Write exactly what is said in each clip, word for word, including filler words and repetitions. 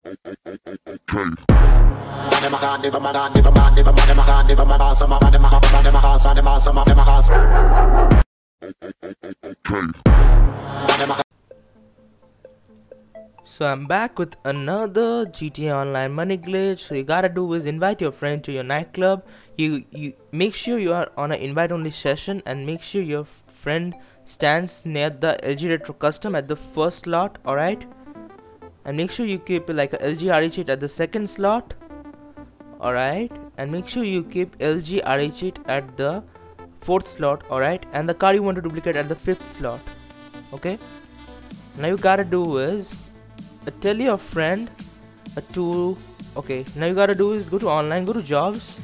So I'm back with another G T A Online money glitch. So you gotta do is invite your friend to your nightclub. You you make sure you are on an invite only session, and make sure your friend stands near the L G Retro Custom at the first slot, alright? And make sure you keep like a L G R H eight at the second slot, alright? And make sure you keep L G R H eight at the fourth slot, alright? And the car you want to duplicate at the fifth slot, okay? Now you gotta do is uh, tell your friend uh, to okay now you gotta do is go to online, go to jobs,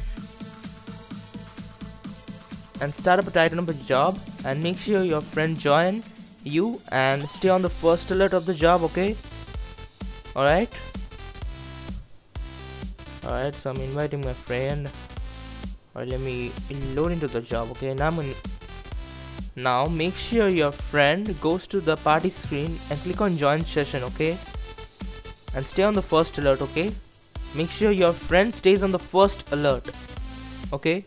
and start up a title of a job, and make sure your friend join you and stay on the first alert of the job, okay? Alright, alright, so I'm inviting my friend. Alright, let me load into the job, okay? Now I'm in now make sure your friend goes to the party screen and click on join session, okay? And stay on the first alert, okay? Make sure your friend stays on the first alert, okay?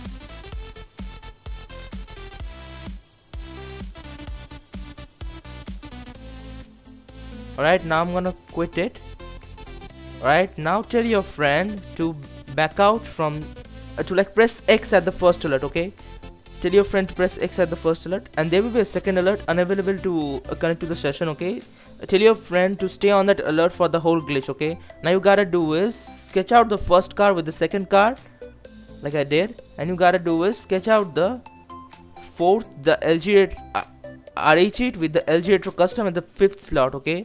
Alright, now I'm gonna quit it. Alright, now tell your friend to back out from uh, to like press X at the first alert, okay? Tell your friend to press X at the first alert, and there will be a second alert unavailable to uh, connect to the session, okay? Uh, tell your friend to stay on that alert for the whole glitch, okay? Now you gotta do is sketch out the first car with the second car, like I did, and you gotta do is sketch out the fourth, the L G uh, R H eight with the L G Retro Custom at the fifth slot, okay?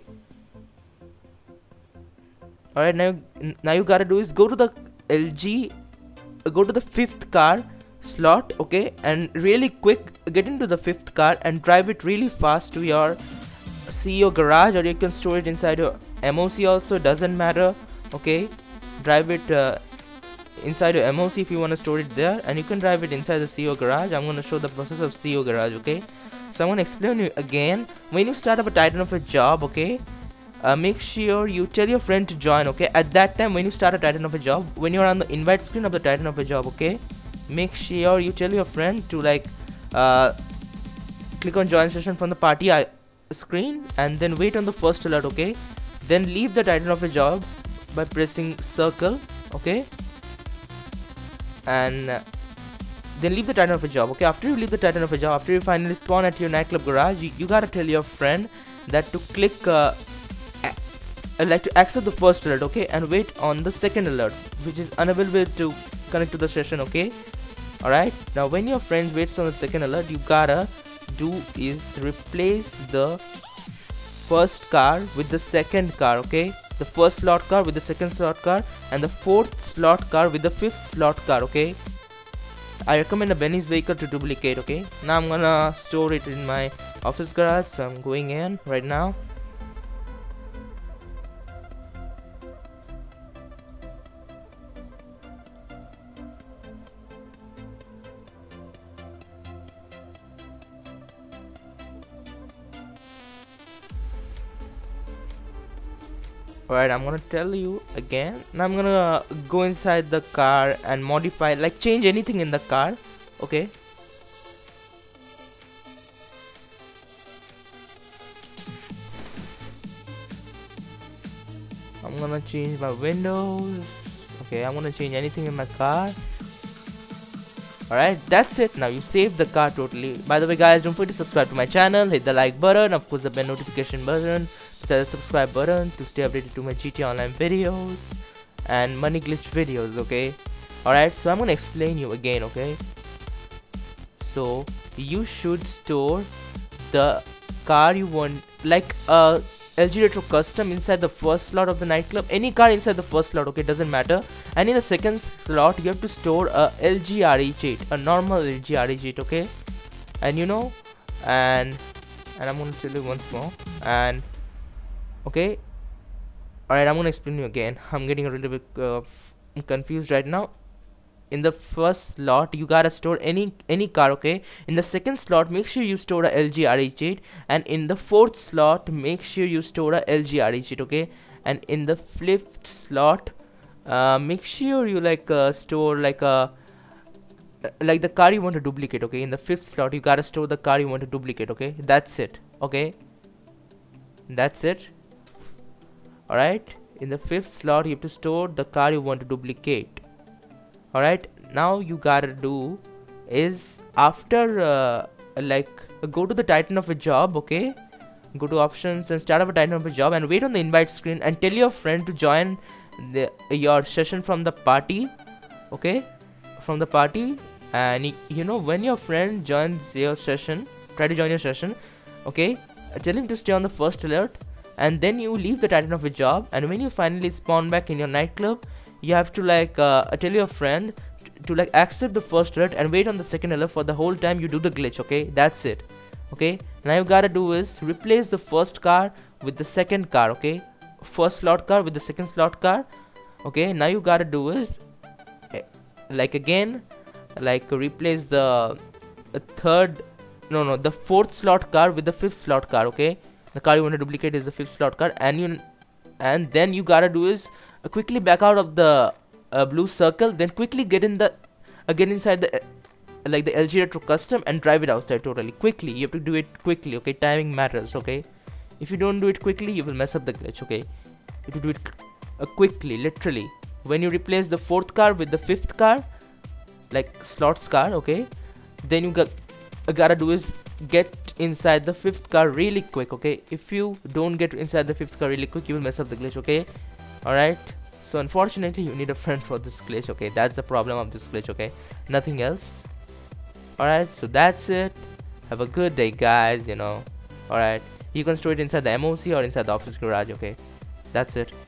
Alright, now now you gotta do is go to the L G, uh, go to the fifth car slot, okay, and really quick get into the fifth car and drive it really fast to your C E O garage, or you can store it inside your M O C also, doesn't matter, okay? Drive it uh, inside your M O C if you want to store it there, and you can drive it inside the C E O garage. I'm going to show the process of C E O garage, okay? So I'm going to explain you again. When you start up a title of a job, okay, uh, make sure you tell your friend to join, okay? At that time when you start a title of a job, when you're on the invite screen of the title of a job, okay, make sure you tell your friend to like uh, click on join session from the party screen, and then wait on the first alert, okay? Then leave the title of a job by pressing circle, okay? And uh, then leave the title of a job, okay? After you leave the title of a job, after you finally spawn at your nightclub garage, you, you gotta tell your friend that to click uh, uh, like to accept the first alert, okay, and wait on the second alert, which is unavailable to connect to the session, okay? Alright, now when your friend waits on the second alert, you gotta do is replace the first car with the second car, okay? The first slot car with the second slot car, and the fourth slot car with the fifth slot car, okay? I recommend a Benny's vehicle to duplicate, okay? Now I'm gonna store it in my office garage, so I'm going in right now. Alright, I'm gonna tell you again. Now I'm gonna go inside the car and modify, like change anything in the car, okay? I'm gonna change my windows, okay? I'm gonna change anything in my car. Alright, that's it. Now you save the car totally. By the way guys, don't forget to subscribe to my channel, hit the like button, of course the bell notification button, the subscribe button to stay updated to my G T A Online videos and money glitch videos, okay? Alright, so I'm gonna explain you again, okay? So you should store the car you want, like a L G Retro Custom inside the first slot of the nightclub. Any car inside the first slot, okay, doesn't matter. And in the second slot you have to store a L G R H eight, a normal L G R H eight, okay? And you know, and and I'm gonna tell you once more, and okay, alright, I'm gonna explain you again. I'm getting a little bit uh, confused right now. In the first slot you gotta store any any car, okay? In the second slot make sure you store a L G R H eight, and in the fourth slot make sure you store a L G R H eight, okay? and in the fifth slot uh, make sure you like uh, store like a like the car you want to duplicate. Okay, in the fifth slot you gotta store the car you want to duplicate. Okay, that's it. Okay, that's it. Alright, in the fifth slot you have to store the car you want to duplicate. Alright, now you gotta do is after uh, like go to the title of a job. Okay, go to options and start up a title of a job and wait on the invite screen and tell your friend to join the your session from the party. Okay, from the party, and you know when your friend joins your session, try to join your session. Okay, tell him to stay on the first alert, and then you leave the title of a job, and when you finally spawn back in your nightclub, you have to like uh, tell your friend to like accept the first alert and wait on the second alert for the whole time you do the glitch. Okay, that's it. Okay, now you gotta do is replace the first car with the second car. Okay, first slot car with the second slot car. Okay, now you gotta do is like again like replace the uh, third no no the fourth slot car with the fifth slot car. Okay, the car you want to duplicate is the fifth slot car, and you and then you gotta do is uh, quickly back out of the uh, blue circle, then quickly get in the again uh, inside the uh, like the L G retro custom and drive it outside totally quickly. You have to do it quickly. Okay, timing matters. Okay, if you don't do it quickly you will mess up the glitch. Okay, you have to do it uh, quickly, literally. When you replace the fourth car with the fifth car, like slots car, okay, then you got uh, gotta do is get inside the fifth car really quick. Okay, if you don't get inside the fifth car really quick you will mess up the glitch. Okay, alright, so unfortunately you need a friend for this glitch. Okay, that's the problem of this glitch. Okay, nothing else. Alright, so that's it. Have a good day guys, you know. Alright, you can store it inside the M O C or inside the office garage. Okay, that's it.